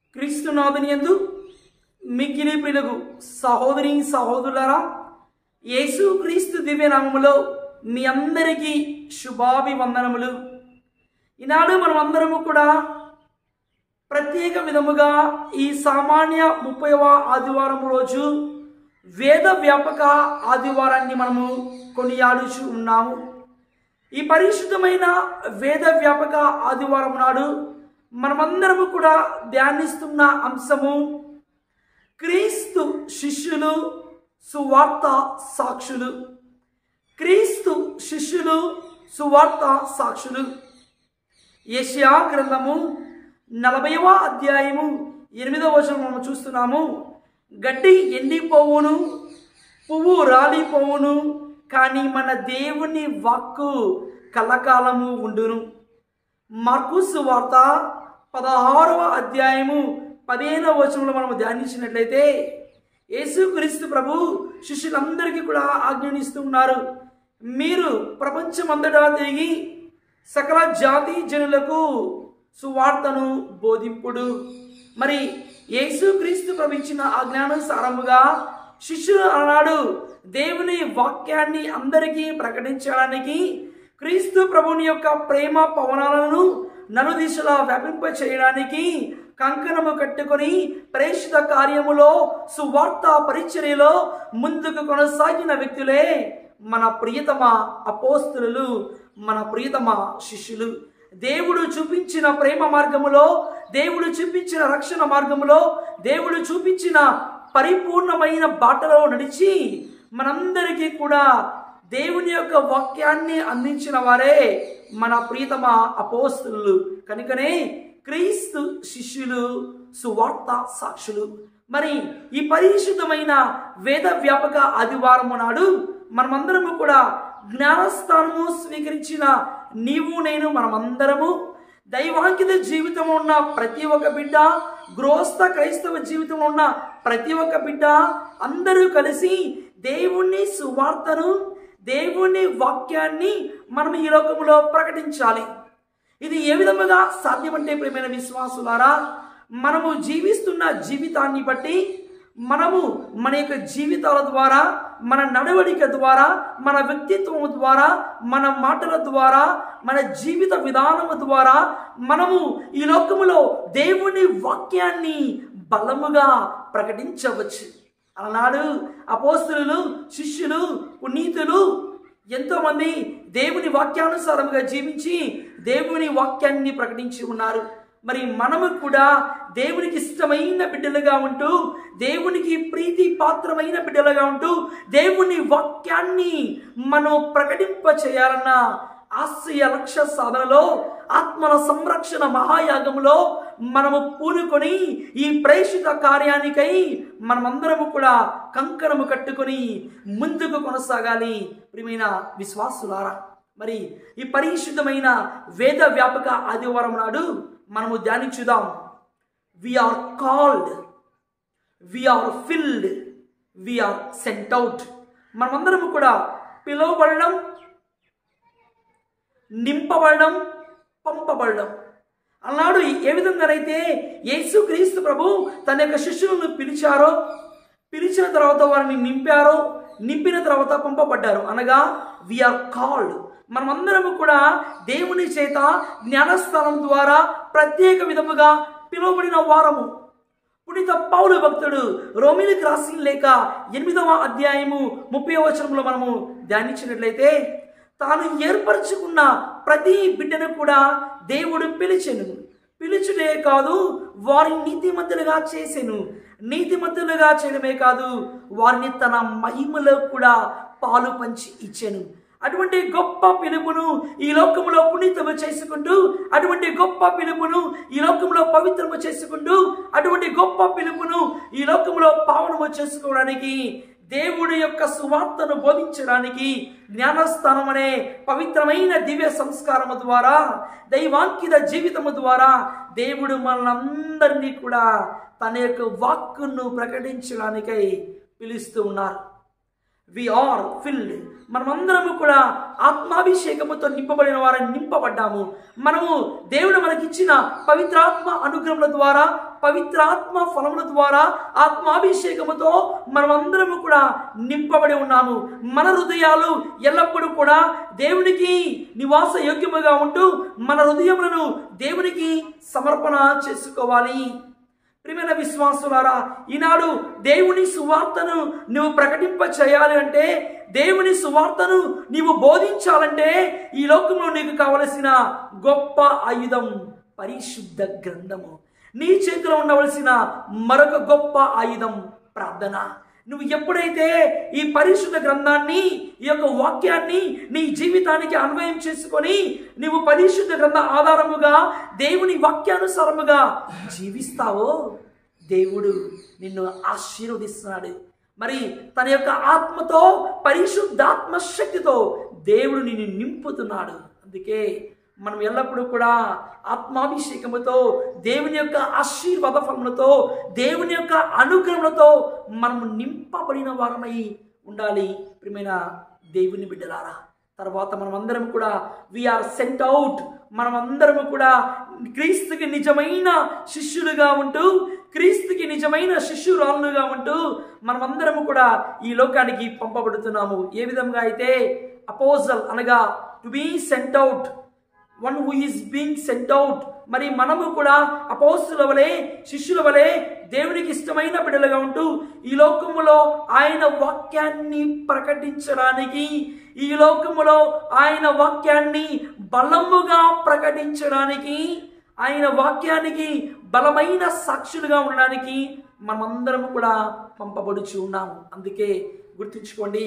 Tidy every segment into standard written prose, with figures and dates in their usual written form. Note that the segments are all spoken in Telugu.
క్రీస్తునాథుని యందు మిక్కిలి ప్రియులకు సహోదరి సహోదరులారా, యేసు క్రీస్తు దివ్యనామములో మీ అందరికీ శుభాభివందనములు. ఈనాడు మనమందరము కూడా ప్రత్యేక విధముగా ఈ సామాన్య 30వ ఆదివారం రోజు వేద వ్యాపక ఆదివారాన్ని మనము కొనియాడుచు ఉన్నాము. ఈ పరిశుద్ధమైన వేద వ్యాపక ఆదివారం నాడు మనమందరము కూడా ధ్యానిస్తున్న అంశము క్రీస్తు శిష్యులు సువార్త సాక్షులు. క్రీస్తు శిష్యులు సువార్త సాక్షులు. యెషయా గ్రంథము 40వ అధ్యాయము 8వ వచనం మనం చూస్తున్నాము. గడ్డి ఎండిపోవును, పువ్వు రాలిపోవును, కానీ మన దేవుని వాక్కు కలకాలము ఉండును. మార్కు సువార్త 16వ అధ్యాయము 15వ వచనంలో మనం ధ్యానించినట్లయితే యేసుక్రీస్తు ప్రభు శిష్యులందరికీ కూడా ఆజ్ఞానిస్తూ ఉన్నారు. మీరు ప్రపంచమంతటా తిరిగి సకల జాతి జనులకు సువార్తను బోధింపుడు. మరి యేసుక్రీస్తు ప్రభు ఇచ్చిన ఆజ్ఞానుసారముగా శిష్యులు అన్నాడు దేవుని వాక్యాన్ని అందరికీ ప్రకటించడానికి, క్రీస్తు ప్రభుని యొక్క ప్రేమ పవనాలను నలుదిశలా వ్యాపింప చేయడానికి కంకణము కట్టుకొని ప్రేషిత కార్యములో సువార్త పరిచర్యలో ముందుకు కొనసాగిన వ్యక్తులే మన ప్రియతమ అపోస్తలులు, మన ప్రియతమ శిష్యులు. దేవుడు చూపించిన ప్రేమ మార్గములో, దేవుడు చూపించిన రక్షణ మార్గములో, దేవుడు చూపించిన పరిపూర్ణమైన బాటలో నడిచి మనందరికీ కూడా దేవుని యొక్క వాక్యాన్ని అందించిన వారే మన ప్రియతమ అపోస్తలులు. కనుకనే క్రీస్తు శిష్యులు సువార్త సాక్షులు. మరి ఈ పరిశుద్ధమైన వేద వ్యాపక ఆదివారం నాడు మనమందరము కూడా జ్ఞానస్థానము స్వీకరించిన నీవు నేను మనమందరము, దైవాంకిత జీవితం ఉన్న ప్రతి ఒక్క బిడ్డ, గృహస్థ క్రైస్తవ జీవితం ఉన్న ప్రతి ఒక్క బిడ్డ అందరూ కలిసి దేవుని సువార్తను, దేవుని వాక్యాన్ని మనం ఈ లోకంలో ప్రకటించాలి. ఇది ఏ విధముగా సాధ్యమంటే ప్రియమైన విశ్వాసులారా, మనము జీవిస్తున్న జీవితాన్ని బట్టి, మనము మన యొక్క జీవితాల ద్వారా, మన నడవడిక ద్వారా, మన వ్యక్తిత్వం ద్వారా, మన మాటల ద్వారా, మన జీవిత విధానము ద్వారా మనము ఈ లోకములో దేవుని వాక్యాన్ని బలముగా ప్రకటించవచ్చు. అలనాడు అపోస్తలులు, శిష్యులు, పునీతులు ఎంతోమంది దేవుని వాక్యానుసారంగా జీవించి దేవుని వాక్యాన్ని ప్రకటించి ఉన్నారు. మరి మనము కూడా దేవునికి ఇష్టమైన బిడ్డలుగా ఉంటూ, దేవునికి ప్రీతి పాత్రమైన బిడ్డలుగా ఉంటూ దేవుని వాక్యాన్ని మనం ప్రకటింప చేయాలన్న ఆశయ లక్ష్య సాధనలో, ఆత్మల సంరక్షణ మహాయాగంలో మనము పూనుకొని ఈ ప్రేషిత కార్యానికై మనమందరము కూడా కంకణము కట్టుకొని ముందుకు కొనసాగాలి. ప్రియమైన విశ్వాసులారా, మరి ఈ పరిశుద్ధమైన వేద వ్యాపక ఆదివారం నాడు మనము ధ్యానించుదాం. We are called, we are filled, we are sent out. మనమందరము కూడా పిలువబడడం, నింపబడడం, పంపబడడం. అన్నాడు ఏ విధంగానైతే యేసుక్రీస్తు ప్రభు తన యొక్క శిష్యులను పిలిచారో, పిలిచిన తర్వాత వారిని నింపారో, నింపిన తర్వాత పంపబడ్డారు. అనగా వీఆర్ కాల్డ్. మనమందరము కూడా దేవుని చేత జ్ఞానస్థానం ద్వారా ప్రత్యేక విధముగా పిలువబడిన వారము. పునీత పౌలు భక్తుడు రోమీయులకు రాసిన లేఖ 8వ అధ్యాయము 30వ వచనంలో మనము ధ్యానించినట్లయితే, తాను ఏర్పరచుకున్న ప్రతి బిడ్డను కూడా దేవుడు పిలిచెను. పిలుచుడే కాదు, వారిని నీతిమంతులుగా చేసెను. నీతిమంతులుగా చేయడమే కాదు, వారిని తన మహిమలో కూడా పాలు పంచి ఇచ్చెను. అటువంటి గొప్ప పిలుపును ఈ లోకములో పునీతము చేసుకుంటూ, అటువంటి గొప్ప పిలుపును ఈ లోకంలో పవిత్రము చేసుకుంటూ, అటువంటి గొప్ప పిలుపును ఈ లోకంలో పావనము చేసుకోవడానికి, దేవుడి యొక్క సువార్తను బోధించడానికి జ్ఞానస్థానం అనే పవిత్రమైన దివ్య సంస్కారము ద్వారా, దైవాంకిత జీవితము ద్వారా దేవుడు మనందరినీ కూడా తన యొక్క వాక్కును ప్రకటించడానికై పిలుస్తూ ఉన్నారు. We are filled. మనమందరము కూడా ఆత్మాభిషేకముతో నింపబడిన వారిని నింపబడ్డాము. మనము దేవుడు మనకిచ్చిన పవిత్రాత్మ అనుగ్రహముల ద్వారా, పవిత్రాత్మ ఫలముల ద్వారా, ఆత్మాభిషేకముతో మనమందరము కూడా నింపబడి ఉన్నాము. మన హృదయాలు ఎల్లప్పుడూ కూడా దేవునికి నివాస యోగ్యముగా ఉంటూ మన హృదయములను దేవునికి సమర్పణ చేసుకోవాలి. ప్రియమైన విశ్వాసులారా, ఈనాడు దేవుని సువార్తను నువ్వు ప్రకటింప చేయాలి అంటే, దేవుని సువార్తను నీవు బోధించాలంటే ఈ లోకంలో నీకు కావలసిన గొప్ప ఆయుధం పరిశుద్ధ గ్రంథము. నీ చేతిలో ఉండవలసిన మరొక గొప్ప ఆయుధం ప్రార్థన. నువ్వు ఎప్పుడైతే ఈ పరిశుద్ధ గ్రంథాన్ని, ఈ యొక్క వాక్యాన్ని నీ జీవితానికి అన్వయం చేసుకొని నువ్వు పరిశుద్ధ గ్రంథ ఆధారముగా దేవుని వాక్యానుసారముగా జీవిస్తావో దేవుడు నిన్ను ఆశీర్వదిస్తున్నాడు. మరి తన యొక్క ఆత్మతో, పరిశుద్ధాత్మ శక్తితో దేవుడు నిన్ను నింపుతున్నాడు. అందుకే మనం ఎల్లప్పుడూ కూడా ఆత్మాభిషేకముతో, దేవుని యొక్క ఆశీర్వాద ఫలములతో, దేవుని యొక్క అనుగ్రహములతో మనము నింపబడిన వారమై ఉండాలి. ప్రియమైన దేవుని బిడ్డలారా, తర్వాత మనమందరం కూడా వీఆర్ సెంట్ అవుట్. మనమందరము కూడా క్రీస్తుకి నిజమైన శిష్యులుగా ఉంటూ, క్రీస్తుకి నిజమైన శిష్యురాలుగా ఉంటూ మనమందరము కూడా ఈ లోకానికి పంపబడుతున్నాము. ఏ విధంగా అయితే అపోజల్ అనగా to be sent out, one who is being sent out. మరి మనము కూడా అపోస్తుల వలె, శిష్యుల వలె దేవునికి ఇష్టమైన బిడ్డలుగా ఉంటూ ఈ లోకములో ఆయన వాక్యాన్ని ప్రకటించడానికి, ఈ లోకములో ఆయన వాక్యాన్ని బలముగా ప్రకటించడానికి, ఆయన వాక్యానికి బలమైన సాక్షులుగా ఉండడానికి మనమందరం కూడా పంపబడుచు ఉన్నాము. అందుకే గుర్తుంచుకోండి,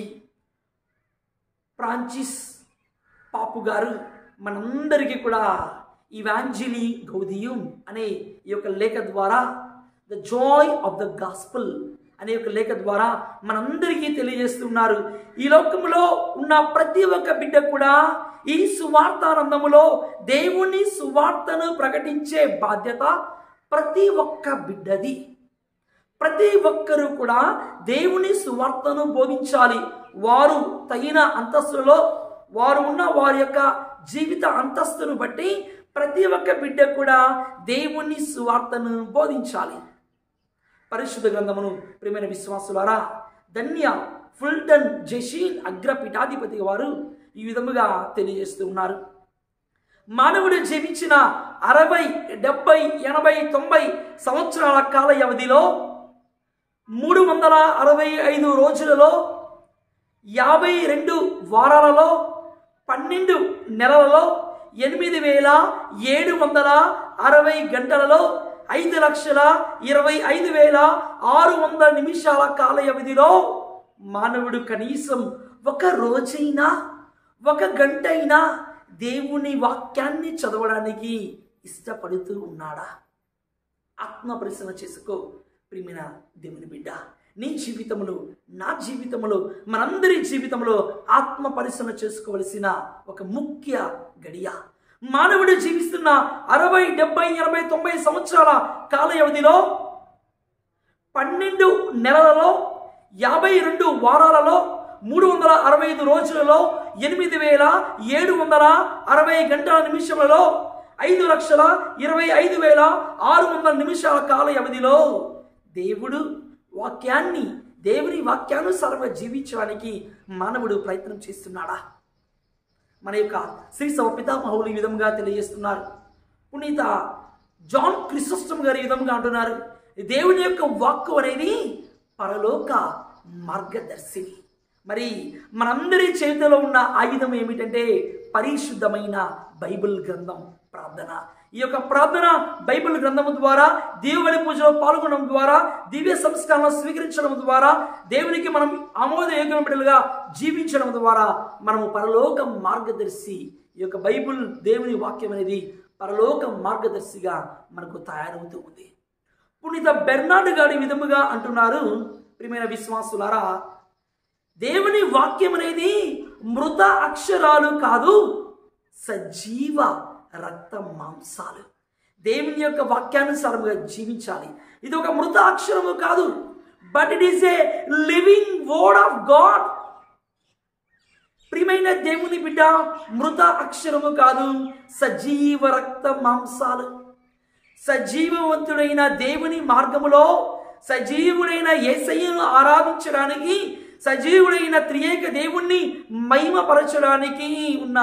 ఫ్రాన్సిస్ పాపు గారు మనందరికీ కూడా ఇవాంజెలీ గౌడియం అనే ఈ యొక్క లేఖ ద్వారా, the joy of the gospel అనే ఒక లేఖ ద్వారా మనందరికీ తెలియజేస్తున్నారు. ఈ లోకములో ఉన్న ప్రతి ఒక్క బిడ్డ కూడా ఈ సువార్తానందములో దేవుని సువార్తను ప్రకటించే బాధ్యత ప్రతి ఒక్క బిడ్డది. ప్రతి ఒక్కరూ కూడా దేవుని సువార్తను బోధించాలి. వారు తగిన అంతస్తులో వారు ఉన్న వారి యొక్క జీవిత అంతస్తును బట్టి ప్రతి ఒక్క బిడ్డ కూడా దేవుని సువార్తను బోధించాలి. పరిశుద్ధ గ్రంథమును ప్రియమైన విశ్వాసులారా, ధన్య ఫుల్టన్ జెషీన్ అగ్రపీఠాధిపతి వారు ఈ విధముగా తెలియజేస్తూ ఉన్నారు. మానవుడు జీవించిన 60, 70, 80, 90 సంవత్సరాల కాల వ్యవధిలో 365 రోజులలో, 52 వారాలలో, 12 నెలలలో, 8760 గంటలలో, 5,25,600 నిమిషాల కాల వ్యవధిలో మానవుడు కనీసం ఒక రోజైనా, ఒక గంట అయినా దేవుని వాక్యాన్ని చదవడానికి ఇష్టపడుతూ ఉన్నాడా? ఆత్మ పరిశీలన చేసుకో ప్రియమైన దేవుని బిడ్డ. నీ జీవితంలో, నా జీవితంలో, మనందరి జీవితంలో ఆత్మ పరిశీలన చేసుకోవలసిన ఒక ముఖ్య గడియ. మానవుడు జీవిస్తున్న 60, 70, 80, 90 సంవత్సరాల కాల వ్యవధిలో 12 నెలలలో, 52 వారాలలో, 365 రోజులలో, 8760 గంటల నిమిషములలో, 5,25,600 నిమిషాల కాల వ్యవధిలో దేవుడు వాక్యాన్ని, దేవుని వాక్యానుసారంగా జీవించడానికి మానవుడు ప్రయత్నం చేస్తున్నాడా? మన యొక్క శ్రీ సభ పితామహులు ఈ విధంగా తెలియజేస్తున్నారు. పునీత జాన్ క్రిసోస్టమ్ గారు ఈ విధంగా అంటున్నారు, దేవుని యొక్క వాక్కు అనేది పరలోక మార్గదర్శిని. మరి మనందరి చేతిలో ఉన్న ఆయుధం ఏమిటంటే పరిశుద్ధమైన బైబిల్ గ్రంథం, ప్రార్థన. ఈ యొక్క ప్రార్థన బైబిల్ గ్రంథము ద్వారా, దేవుని పూజలో పాల్గొనడం ద్వారా, దివ్య సంస్కారాలను స్వీకరించడం ద్వారా, దేవునికి మనం ఆమోదయోగ్యమైన బిడ్డలుగా జీవించడం ద్వారా మనము పరలోక మార్గదర్శి, ఈ యొక్క బైబిల్ దేవుని వాక్యం అనేది పరలోక మార్గదర్శిగా మనకు తయారవుతూ ఉంది. పునీత బెర్నార్డ్ గారు ఈ విధముగా అంటున్నారు, ప్రియమైన విశ్వాసులారా, దేవుని వాక్యం అనేది మృత అక్షరాలు కాదు, సజీవ రక్త మాంసాలు. దేవుని యొక్క వాక్యానుసారంగా జీవించాలి. ఇది ఒక మృత అక్షరము కాదు, but it is a living word of God ప్రియమైన దేవుని బిడ్డ, మృత అక్షరము కాదు, సజీవ రక్త మాంసాలు. సజీవవంతుడైన దేవుని మార్గములో సజీవుడైన యేసయ్యను ఆరాధించడానికి, సజీవుడైన త్రియేక దేవుణ్ణి మహిమపరచడానికి ఉన్న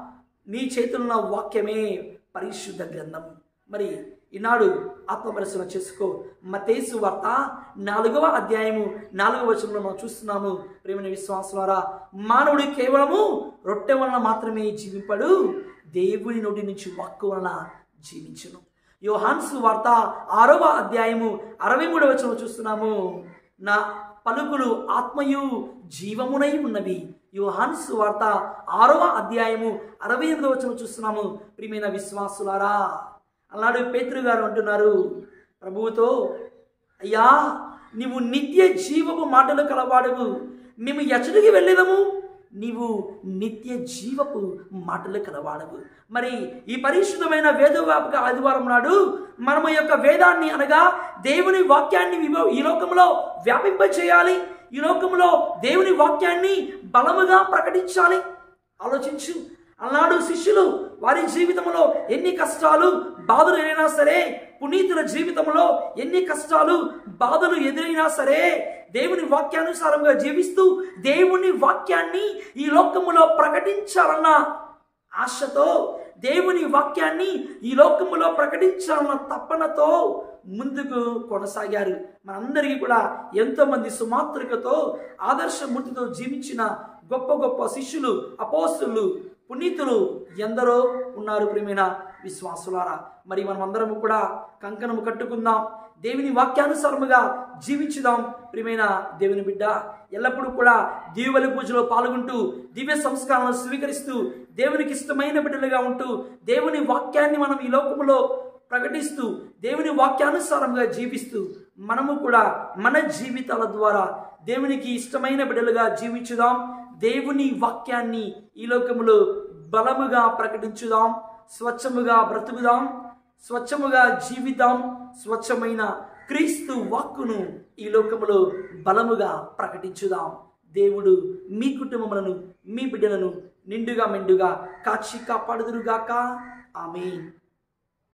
నీ చేతుల్లో వాక్యమే పరిశుద్ధ గ్రంథం. మరి ఈనాడు ఆత్మపరిశీలన చేసుకో. మత్తయి సువార్త 4వ అధ్యాయము 4వ వచనంలో మనం చూస్తున్నాము. ప్రియమైన విశ్వాసులారా, మానవుడు కేవలము రొట్టె వలన మాత్రమే జీవింపడు, దేవుని నోటి నుంచి వాక్కు వలన జీవించును. యోహాను సువార్త 6వ అధ్యాయము 63వ వచనంలో చూస్తున్నాము. నా పలుకులు ఆత్మయు జీవమునై ఉన్నవి. యోహాను సువార్త 6వ అధ్యాయము 68వ వచనం చూస్తున్నాము. ప్రియమైన విశ్వాసులారా, అలాడు పేతురు గారు అంటున్నారు ప్రభువుతో, అయ్యా నీవు నిత్య జీవపు మాటలు కలవాడవు, మేము ఎచ్చడికి వెళ్ళేదము, నీవు నిత్య జీవపు మాటలు కలవాడవు. మరి ఈ పరిశుద్ధమైన వేదవ్యాపక ఆదివారం నాడు మనము యొక్క వేదాన్ని అనగా దేవుని వాక్యాన్ని ఈ లోకంలో వ్యాపింపచేయాలి. ఈ లోకంలో దేవుని వాక్యాన్ని బలముగా ప్రకటించాలి. ఆలోచించు. అలనాడు శిష్యులు వారి జీవితంలో ఎన్ని కష్టాలు బాధలు ఎదురైనా సరే, పునీతుల జీవితంలో ఎన్ని కష్టాలు బాధలు ఎదురైనా సరే, దేవుని వాక్యానుసారంగా జీవిస్తూ దేవుని వాక్యాన్ని ఈ లోకములో ప్రకటించాలన్న ఆశతో, దేవుని వాక్యాన్ని ఈ లోకములో ప్రకటించాలన్న తపనతో ముందుకు కొనసాగారు. మనందరికీ కూడా ఎంతోమంది సుమాత్రికతో ఆదర్శమూర్తితో జీవించిన గొప్ప గొప్ప శిష్యులు, అపోస్తులు, పునీతులు ఎందరో ఉన్నారు. ప్రియమైన విశ్వాసులారా, మరి మనమందరము కూడా కంకణము కట్టుకుందాం, దేవుని వాక్యానుసారముగా జీవించుదాం. ప్రియమైన దేవుని బిడ్డ, ఎల్లప్పుడూ కూడా దీవెల పూజలో పాల్గొంటూ, దివ్య సంస్కారాలను స్వీకరిస్తూ, దేవునికి ఇష్టమైన బిడ్డలుగా ఉంటూ, దేవుని వాక్యాన్ని మనం ఈ లోకములో ప్రకటిస్తూ, దేవుని వాక్యానుసారంగా జీవిస్తూ, మనము కూడా మన జీవితాల ద్వారా దేవునికి ఇష్టమైన బిడ్డలుగా జీవించుదాం. దేవుని వాక్యాన్ని ఈ లోకములో బలముగా ప్రకటించుదాం. స్వచ్ఛముగా బ్రతుకుదాం, స్వచ్ఛముగా జీవిద్దాం. స్వచ్ఛమైన క్రీస్తు వాక్కును ఈ లోకములో బలముగా ప్రకటించుదాం. దేవుడు మీ కుటుంబములను, మీ బిడ్డలను నిండుగా మెండుగా కాచి కాపాడుదురుగాక. ఆమేన్.